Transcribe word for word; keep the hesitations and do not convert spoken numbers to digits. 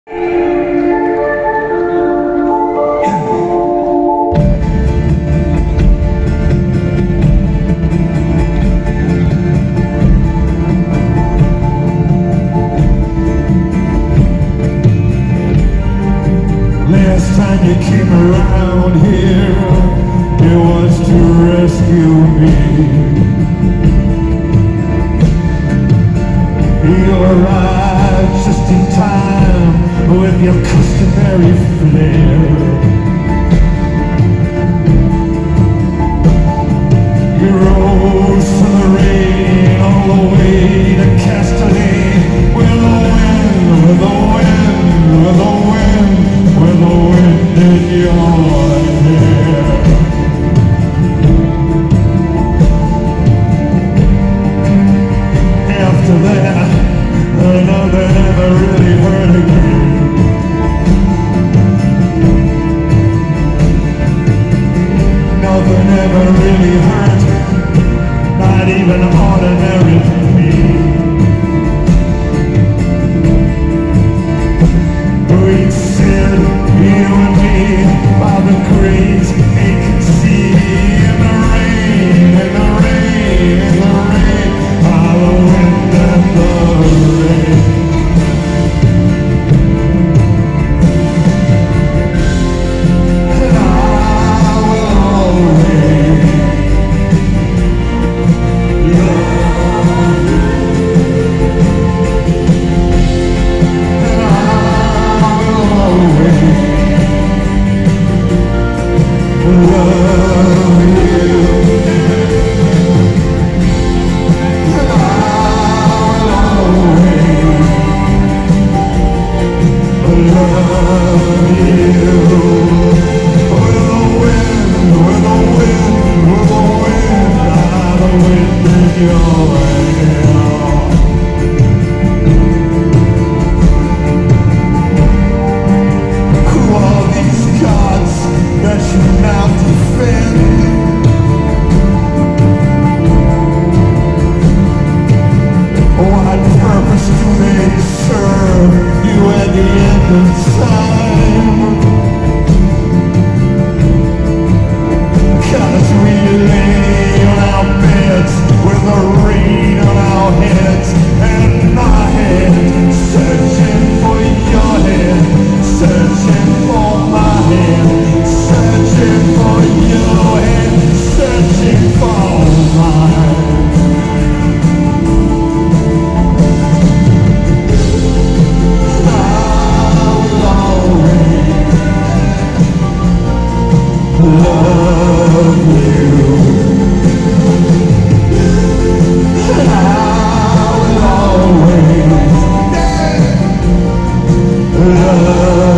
Last time you came around here, it was to rescue me. You arrived just in time with your customary flair. You rose from the rain all the way to Castellane with the wind, with the wind, with the wind. With the wind in your hair. After that, nothing ever really hurt again. Nothing ever really hurt, not even ordinary pain. We'd sit, you and me, by the great aching sea, in the rain, in the rain, in the rain, by the wind and the rain. And I will always love you. And I will always love you. And I will always love you. With the wind, with the wind, with the wind, ah, the wind in your hair. Who are these gods that you now defend? What purpose do they serve you at the end of time? 'Cause we lay on our beds with the rain on our heads, and my head searching for your head, searching for my head, searching for your head, searching for mine. I will always love you. And I will always love you.